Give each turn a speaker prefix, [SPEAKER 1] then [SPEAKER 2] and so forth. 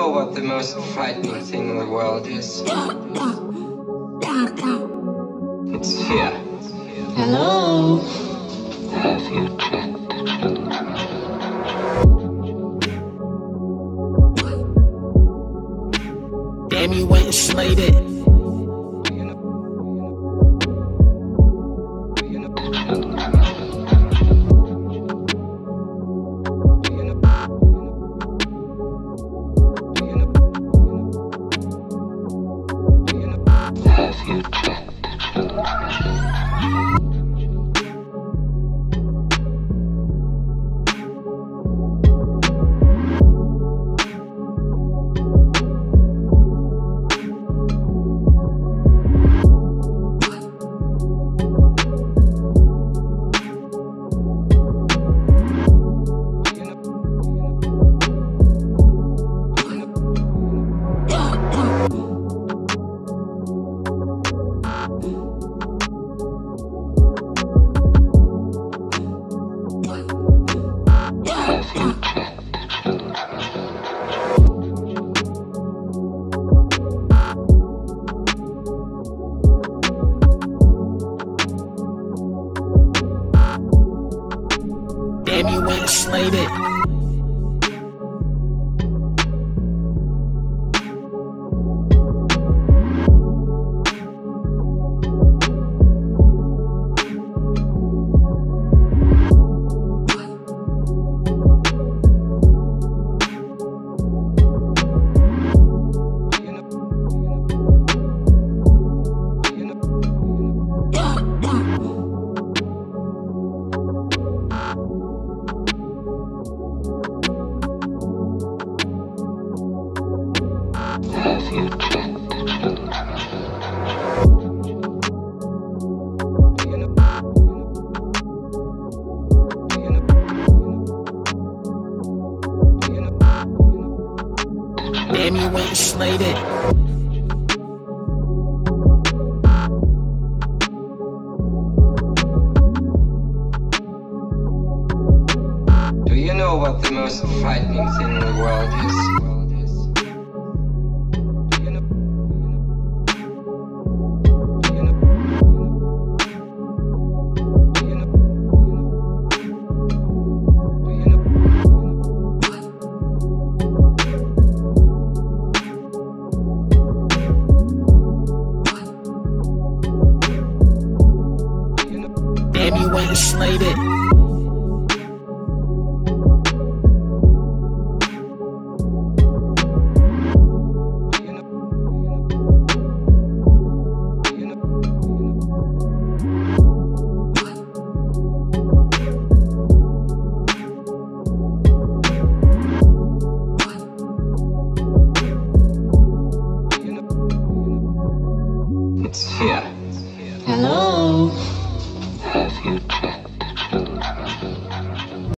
[SPEAKER 1] know what the most frightening thing in the world is? It's fear.
[SPEAKER 2] Hello?
[SPEAKER 1] Have you checked the children?
[SPEAKER 2] Damn, you went and slayed it.
[SPEAKER 1] Have you checked the children?
[SPEAKER 2] Damn, you went and slayed it.
[SPEAKER 1] Have you checked the children?
[SPEAKER 2] Damn, you went and slayed it.
[SPEAKER 1] Do you know what the most frightening thing in the world is?
[SPEAKER 2] Damn, you went and slayed it.
[SPEAKER 1] It's fear.
[SPEAKER 2] Hello?